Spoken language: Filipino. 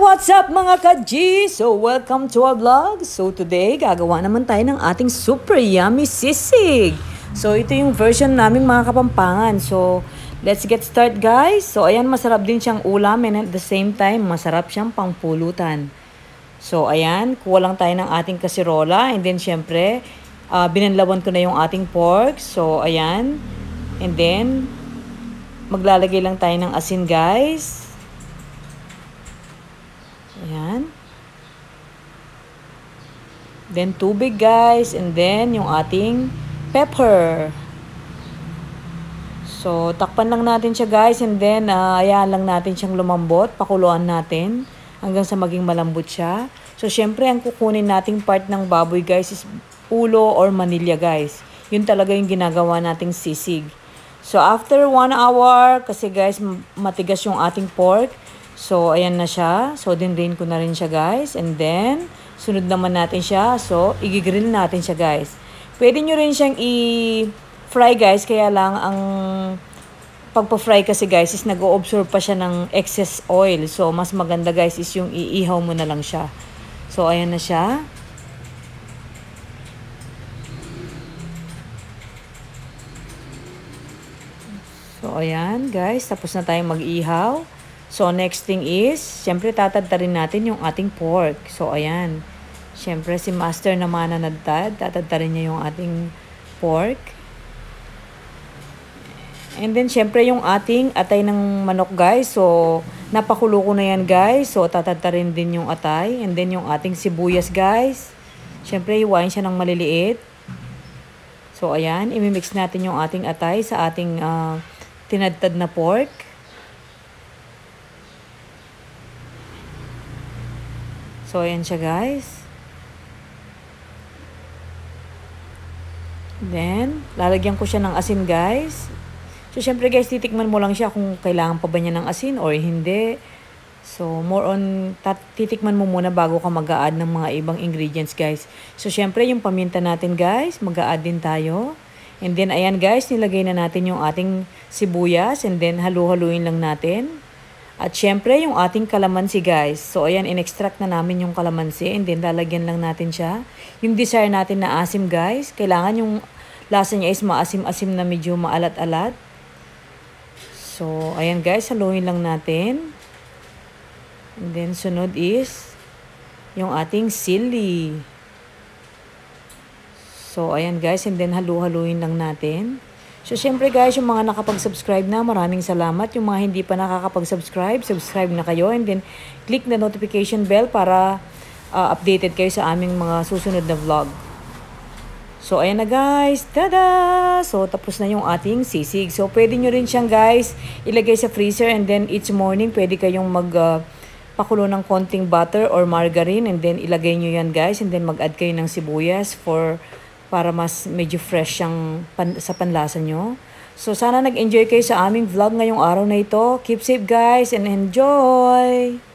What's up mga ka-G? So, welcome to our vlog. So, today, gagawa naman tayo ng ating super yummy sisig. So, ito yung version namin mga Kapampangan. So, let's get start guys. So, ayan, masarap din siyang ulam and at the same time, masarap siyang pangpulutan. So, ayan, kuha lang tayo ng ating kasirola. And then, syempre, binanlawan ko na yung ating pork. So, ayan. And then, maglalagay lang tayo ng asin guys. Ayan. Then tubig guys. And then yung ating pepper. So takpan lang natin siya guys. And then ayan lang natin siyang lumambot. Pakuluan natin hanggang sa maging malambot siya. So syempre ang kukunin nating part ng baboy guys is ulo or manilya guys. Yun talaga yung ginagawa nating sisig. So after 1 hour kasi guys matigas yung ating pork. So, ayan na siya. So, dinrain ko na rin siya, guys. And then, sunod naman natin siya. So, igigrill natin siya, guys. Pwede nyo rin siyang i-fry, guys. Kaya lang, ang pagpa-fry kasi, guys, is nag-o-absorb pa siya ng excess oil. So, mas maganda, guys, is yung iihaw mo na lang siya. So, ayan na siya. So, ayan, guys. Tapos na tayong mag-ihaw. So, next thing is, syempre tatadtarin natin yung ating pork. So, ayan. Syempre, si Master naman na nadtad. Tatadtarin niya yung ating pork. And then, syempre, yung ating atay ng manok, guys. So, napakulo ko na yan, guys. So, tatadtarin din yung atay. And then, yung ating sibuyas, guys. Syempre, hiwain siya ng maliliit. So, ayan. Imimix natin yung ating atay sa ating tinadtad na pork. So, ayan siya guys. Then, lalagyan ko siya ng asin guys. So, syempre guys, titikman mo lang siya kung kailangan pa ba niya ng asin or hindi. So, more on, titikman mo muna bago ka mag-a-add ng mga ibang ingredients guys. So, syempre yung paminta natin guys, mag-a-add din tayo. And then, ayan guys, nilagay na natin yung ating sibuyas. And then, halu-haluin lang natin. At syempre, yung ating kalamansi guys. So, ayan, in-extract na namin yung kalamansi. And then, lalagyan lang natin siya. Yung desire natin na asim guys. Kailangan yung lasa niya is maasim-asim na medyo maalat-alat. So, ayan guys, haluin lang natin. And then, sunod is yung ating sili. So, ayan guys. And then, halu-haluin lang natin. So, syempre guys, yung mga nakapag-subscribe na, maraming salamat. Yung mga hindi pa nakakapag-subscribe, subscribe na kayo. And then, click the notification bell para updated kayo sa aming mga susunod na vlog. So, ayan na guys. Tada! So, tapos na yung ating sisig. So, pwede nyo rin siyang guys, ilagay sa freezer. And then, each morning, pwede kayong pakulo ng konting butter or margarine. And then, ilagay nyo yan guys. And then, mag-add kayo ng sibuyas para mas medyo fresh siyang sa panlasa nyo. So, sana nag-enjoy kayo sa aming vlog ngayong araw na ito. Keep safe guys and enjoy!